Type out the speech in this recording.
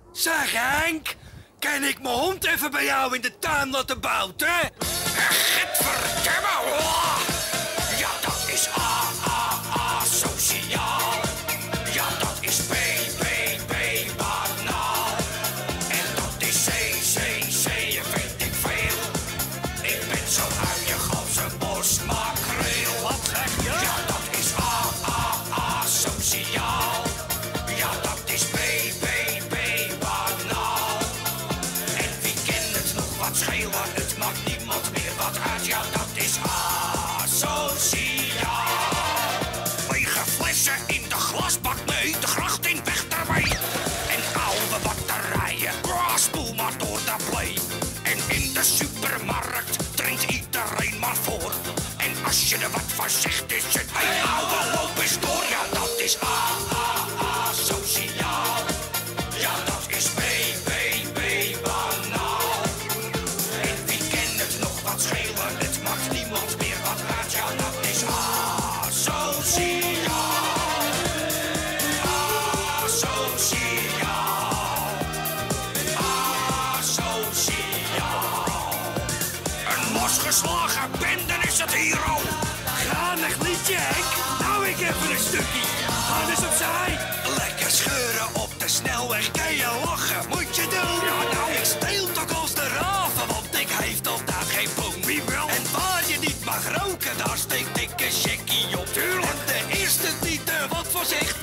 Zeg Henk, kan ik mijn hond even bij jou in de tuin laten bouten? Gadverdamme, oh. Ja, dat is asociaal. Ja, dat is banaal. En dat is C, vind ik veel. Ik ben zo huilig als een bosmakreel. Wat zeg je? Ja, dat is asociaal. Ja, dat is banaal. En wie kent het nog wat schelen? Het maakt niemand meer wat uit. Ja, dat is asociaal. Lege flessen in de glasbak, nee, de gracht in, weg daarmee. En oude batterijen, spoel maar door de play. En in de supermarkt drinkt iedereen maar voor. En als je er wat van zegt, is het een oude loop is door. Ja, dat is asociaal. Ja, dat is banaal. En wie kent het nog wat schelen? Het maakt niemand meer wat uit. Ja, dat is asociaal. Asociaal. Asociaal. Een losgeslagen bende is het hier al. Granig liedje, Henk. Nou, ik even een stukje. Ga dus opzij. Lekker scheuren op de snelweg. Kan je lachen? Moet je doen. Ja, nou, ik steel toch als de raven, want ik heeft altijd geen boom. Wie wel? En waar je niet mag roken, daar steekt ik een checkie op. Tuurlijk. En de eerste die er wat voor zegt,